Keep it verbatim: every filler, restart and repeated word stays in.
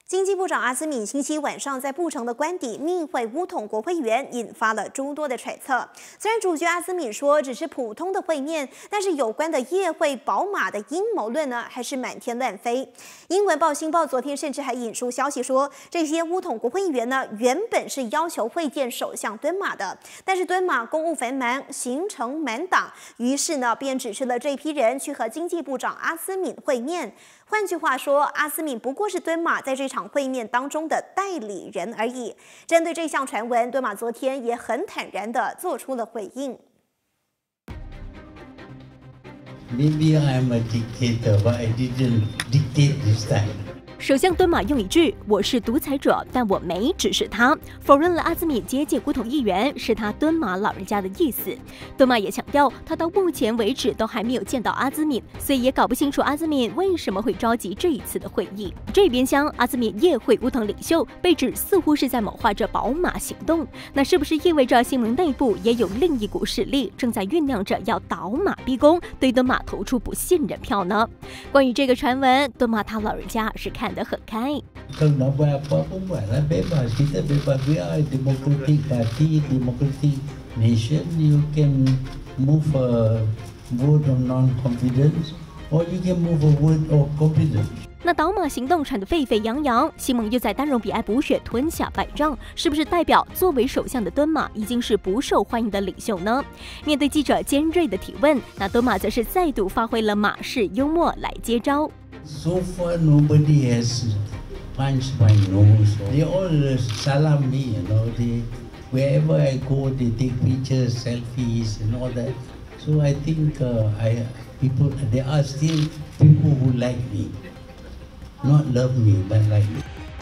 经济部长阿兹敏星期晚上在布城的官邸密会巫统国会员，引发了诸多的揣测。虽然主角阿兹敏说只是普通的会面，但是有关的业会宝马的阴谋论呢，还是满天乱飞。英文报《新报》昨天甚至还引述消息说，这些巫统国会议员呢，原本是要求会见首相敦马的，但是敦马公务繁忙，行程满档，于是呢，便指示了这批人去和经济部长阿兹敏会面。换句话说，阿兹敏不过是敦马在这场会面当中的代理人而已。针对这项传闻，敦马昨天也很坦然地做出了回应。 Maybe I am a dictator, but I didn't dictate this time. 首相敦马用一句“我是独裁者，但我没指示他”，否认了阿兹敏接见巫统议员是他敦马老人家的意思。敦马也强调，他到目前为止都还没有见到阿兹敏，所以也搞不清楚阿兹敏为什么会召集这一次的会议。这边厢，阿兹敏业会巫统领袖被指似乎是在谋划着宝马行动，那是不是意味着新盟内部也有另一股势力正在酝酿着要倒马逼宫，对敦马投出不信任票呢？关于这个传闻，敦马他老人家是看得很开。 Kalau nak buat apa pun buatlah bebas. Kita bebas. We are a democratic party, democratic nation. You can move a vote of non-confidence, or you can move a vote of confidence. 那倒马行动传得沸沸扬扬，西蒙又在丹戎比埃补选吞下败仗，是不是代表作为首相的敦马已经是不受欢迎的领袖呢？面对记者尖锐的提问，那敦马则是再度发挥了马式幽默来接招。 So far, nobody has punched my nose. They all salam me, you know. They, wherever I go, they take pictures, selfies, and all that. So I think uh, I people there are still people who like me, not love me, but like me.